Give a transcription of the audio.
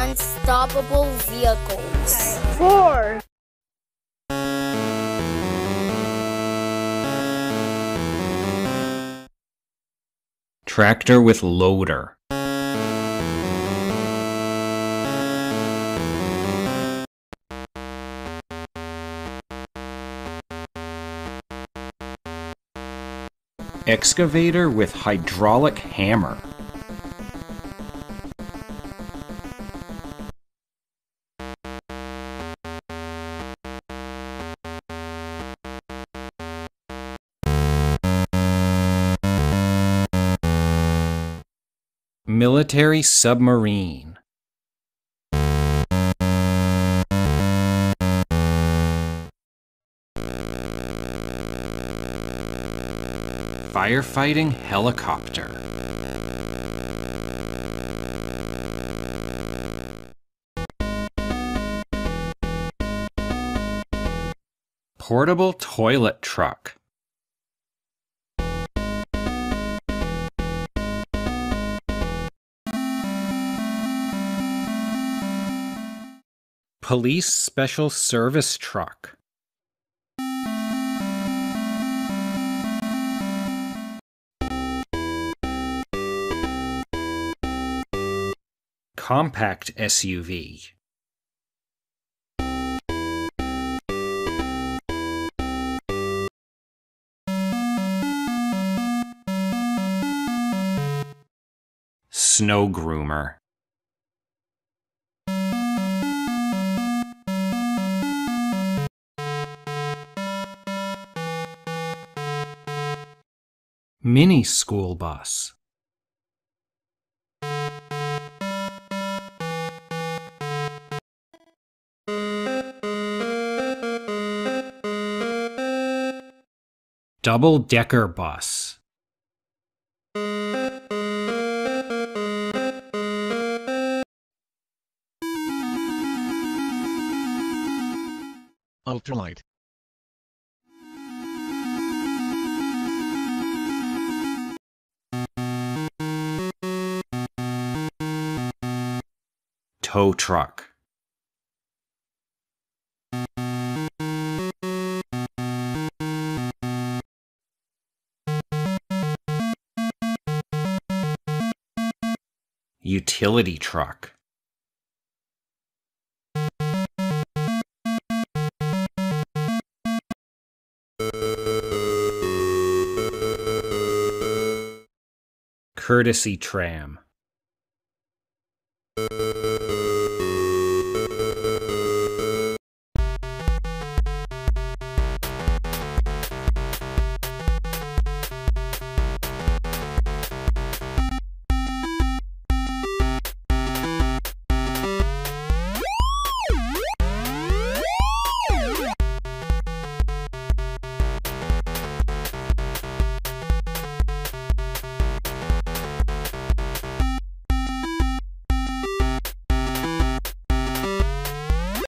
unstoppable vehicles. 4. Tractor with loader. Excavator with hydraulic hammer. Military submarine. Firefighting helicopter. Portable toilet truck. Police special service truck. Compact SUV. Snow groomer. Mini school bus. Double-decker bus. Ultralight. Tow truck. Utility truck. Courtesy tram.